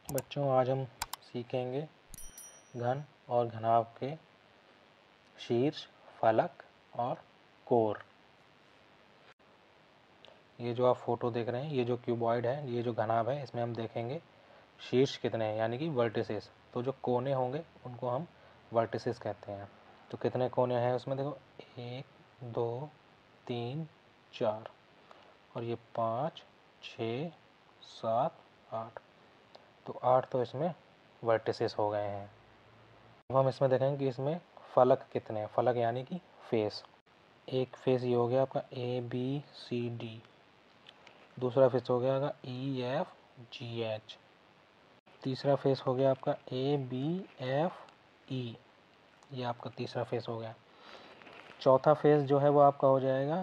बच्चों, आज हम सीखेंगे घन और घनाभ के शीर्ष, फलक और कोर। ये जो आप फोटो देख रहे हैं, ये जो क्यूबॉइड है, ये जो घनाभ है, इसमें हम देखेंगे शीर्ष कितने हैं, यानी कि वर्टिसेस। तो जो कोने होंगे उनको हम वर्टिसेस कहते हैं। तो कितने कोने हैं उसमें, देखो 1 2 3 4 और ये 5 6 7 8। तो 8 तो इसमें वर्टिसेस हो गए हैं। अब हम इसमें देखेंगे कि इसमें फलक कितने हैं। फलक यानी कि फेस। एक फेस ये हो गया आपका ABCD, दूसरा फेस हो गया आपका EFGH, तीसरा फेस हो गया आपका ABFE, ये आपका तीसरा फेस हो गया। चौथा फेस जो है वो आपका हो जाएगा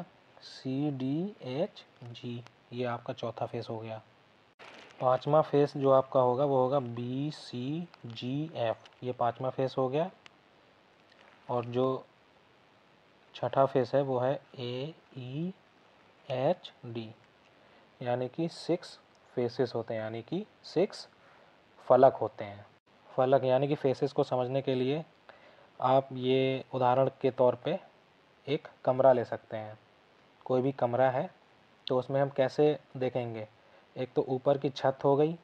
CDHG, ये आपका चौथा फेस हो गया। पांचवा फेस जो आपका होगा वो होगा BCGF, ये पांचवा फेस हो गया। और जो छठा फेस है वो है AEHD, यानी कि 6 फेसेस होते हैं, यानी कि 6 फलक होते हैं। फलक यानी कि फेसेस को समझने के लिए आप ये उदाहरण के तौर पे एक कमरा ले सकते हैं। कोई भी कमरा है तो उसमें हम कैसे देखेंगे, एक तो ऊपर की छत हो गई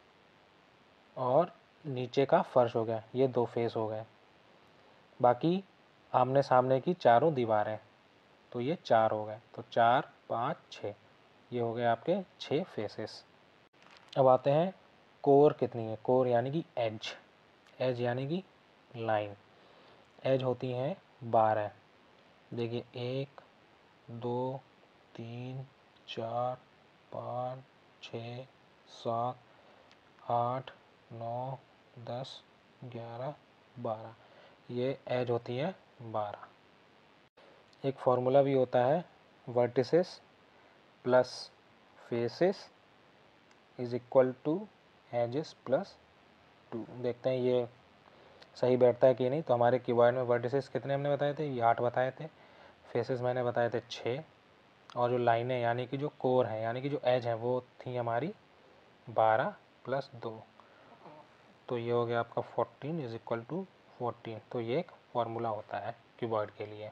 और नीचे का फर्श हो गया, ये 2 फेस हो गए। बाकी आमने सामने की चारों दीवारें, तो ये 4 हो गए। तो 4 5 6, ये हो गए आपके 6 फेसेस। अब आते हैं कोर कितनी है। कोर यानी कि एज। एज यानी कि लाइन। एज होती हैं 12। देखिए 1 2 3 4 5 6 7 8 9 10 11 12, ये एज होती है 12। एक फॉर्मूला भी होता है, vertices plus faces is equal to edges plus 2। देखते हैं ये सही बैठता है कि नहीं। तो हमारे कीबोर्ड में वर्टिसेस कितने हमने बताए थे, ये 8 बताए थे। फेसेस मैंने बताए थे 6, और जो लाइनें यानी कि जो कोर है यानी कि जो एज है वो थी हमारी 12 प्लस 2। तो ये हो गया आपका 14 इज इक्वल टू 14। तो ये एक फॉर्मूला होता है क्यूबॉइड के लिए।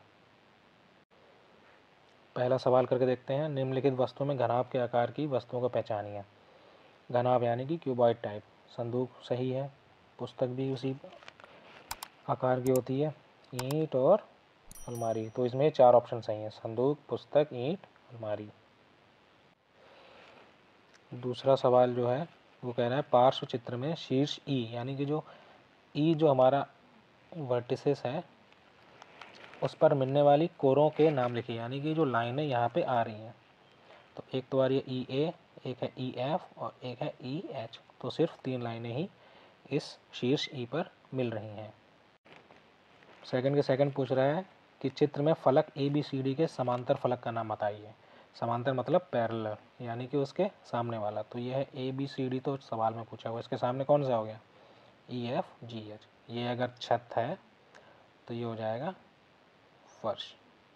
पहला सवाल करके देखते हैं। निम्नलिखित वस्तुओं में घनाभ के आकार की वस्तुओं को पहचानिए। घनाभ यानी कि क्यूबॉइड टाइप। संदूक सही है, पुस्तक भी उसी आकार की होती है, ईंट और अलमारी। तो इसमें 4 ऑप्शन सही हैं, संदूक, पुस्तक, ईंट, अलमारी। दूसरा सवाल जो है वो कह रहा है पार्श्व चित्र में शीर्ष ई यानी कि जो ई जो हमारा वर्टिसेस है उस पर मिलने वाली कोरों के नाम लिखिए, यानी कि जो लाइनें यहाँ पे आ रही हैं। तो एक तो आ रही है EA, एक है EF और एक है EH। तो सिर्फ 3 लाइनें ही इस शीर्ष ई पर मिल रही हैं। सेकंड के सेकंड पूछ रहा है कि चित्र में फलक ABCD के समांतर फलक का नाम बताइए। समांतर मतलब पैरेलल, यानी कि उसके सामने वाला। तो ये है ABCD, तो सवाल में पूछा हुआ, इसके सामने कौन सा हो गया EFGH। ये अगर छत है तो ये हो जाएगा फर्श।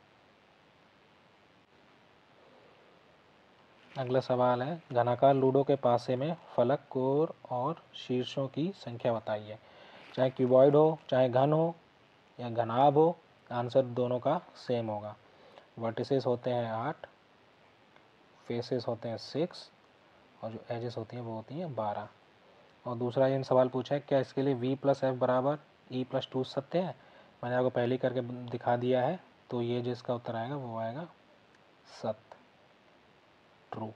अगला सवाल है घनाकार लूडो के पासे में फलक, कोर और शीर्षों की संख्या बताइए। चाहे क्यूबॉइड हो, चाहे घन हो या घनाभ हो, आंसर दोनों का सेम होगा। वर्टिसेस होते हैं 8, फेसेस होते हैं 6 और जो एजेस होती हैं वो होती हैं 12। और दूसरा इन सवाल पूछा है क्या इसके लिए V + F बराबर E + 2 सत्य है। मैंने आपको पहले ही करके दिखा दिया है। तो ये जिसका उत्तर आएगा वो आएगा सत्य, ट्रू।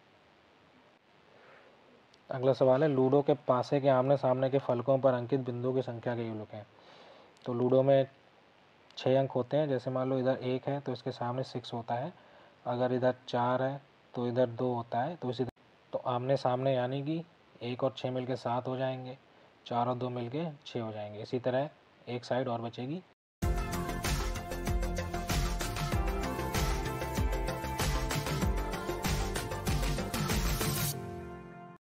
अगला सवाल है लूडो के पासे के आमने सामने के फलकों पर अंकित बिंदुओं की संख्या के योग हैं। तो लूडो में 6 अंक होते हैं। जैसे मान लो इधर 1 है तो इसके सामने 6 होता है, अगर इधर 4 है तो इधर 2 होता है। तो इसी तो आमने सामने यानी कि 1 और 6 मिलके 7 हो जाएंगे, 4 और 2 मिलके 6 हो जाएंगे। इसी तरह एक साइड और बचेगी